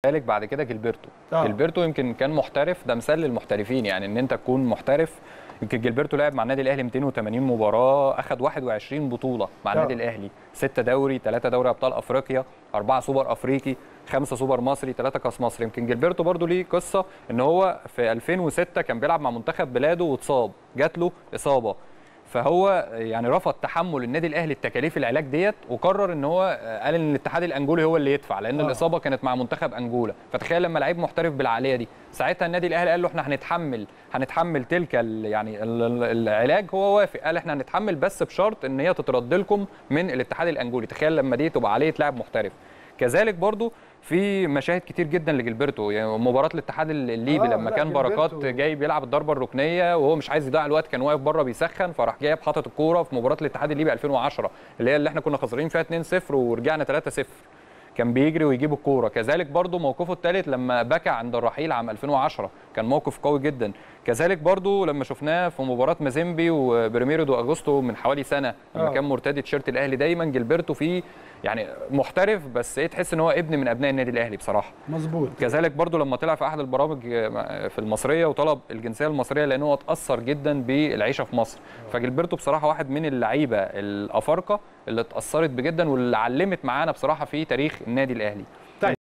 كذلك بعد كده جilberto يمكن كان محترف، ده مثال للمحترفين، يعني ان انت تكون محترف. يمكن جilberto لعب مع النادي الاهلي 280 مباراه، اخذ 21 بطوله مع النادي الاهلي، 6 دوري، 3 دوري ابطال افريقيا، 4 سوبر افريقي، 5 سوبر مصري، 3 كاس مصر. يمكن جilberto برضو ليه قصه ان هو في 2006 كان بيلعب مع منتخب بلاده واتصاب، جات له اصابه، فهو يعني رفض تحمل النادي الاهلي التكاليف العلاج ديت، وقرر ان هو قال ان الاتحاد الانجولي هو اللي يدفع، لان الاصابه كانت مع منتخب انجولا. فتخيل لما لعيب محترف بالعقليه دي، ساعتها النادي الاهلي قال له احنا هنتحمل تلك يعني العلاج، هو وافق، قال احنا هنتحمل بس بشرط ان هي تترد لكم من الاتحاد الانجولي. تخيل لما دي تبقى عقليه لاعب محترف. كذلك برضو في مشاهد كتير جدا لجilberto، يعني مباراه الاتحاد الليبي لما كان بركات جاي بيلعب الضربه الركنيه وهو مش عايز يضيع الوقت، كان واقف بره بيسخن، فراح جايب حاطط الكوره في مباراه الاتحاد الليبي 2010 اللي احنا كنا خسرانين فيها 2-0 ورجعنا 3-0، كان بيجري ويجيب الكوره. كذلك برضو موقفه الثالث لما بكى عند الرحيل عام 2010، كان موقف قوي جدا. كذلك برضو لما شفناه في مباراه مازيمبي وبريميرو دو اغوستو من حوالي سنه لما كان مرتدي تيشيرت الاهلي. دايما جilberto فيه يعني محترف، بس تحس ان هو ابن من ابناء النادي الاهلي بصراحه. مظبوط. كذلك برضو لما طلع في احد البرامج في المصريه وطلب الجنسيه المصريه لان هو اتاثر جدا بالعيشه في مصر. فجilberto بصراحه واحد من اللعيبه الافارقه اللي اتاثرت بجدا واللي علمت معانا بصراحه في تاريخ النادي الاهلي.